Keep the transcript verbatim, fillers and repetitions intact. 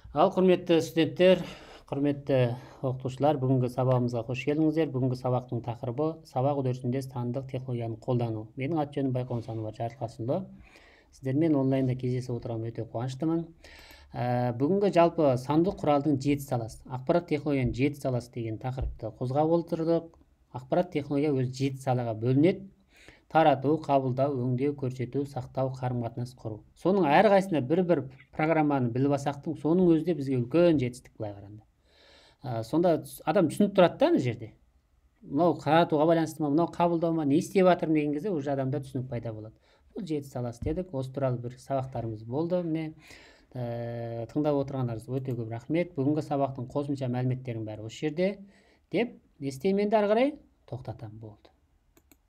Ал құрметті студенттер, құрметті оқытушылар, бүгінгі сабағымызға қош келдіңіздер. Бүгінгі сабақтың тақырыбы сабақ үдерісінде сандық технологияны қолдану. Менің аты жөнім Байқоңыр Санова Жарылқасынұлы. Сіздермен онлайнда кездесіп отырғаныма өте қуаныштымын. Бүгінгі жалпы сандық құралдың жеті саласы, ақпарат технологияның жеті саласы деген тақырыпты қозғап отырдық. Ақпарат технология өз жеті салаға бөлінеді: тарату, қабылдау, өңдеу, көрсету, сақтау, қарым-қатынас құру. Соның әрқайсысында бір-бір программаны біліп алсақтың, соның өзі де бізге үлкен жетістік, былай қарағанда. Сонда адам түсініп тұрады да ана жерде. Мынау таратуға байланысты ма, мынау қабылдау ма, не істеп жатырмын деген кезде уже адамда түсінік пайда болады. Бұл жеті саласы дедік. Осы туралы бір сабақтарымыз болды. Міне тыңдап отырғандарыңызға өте көп рахмет. Бүгінгі сабақтың қосымша мәліметтерінің бәрі осы жерде деп не істеймін енді ары қарай тоқтатамын. Болды.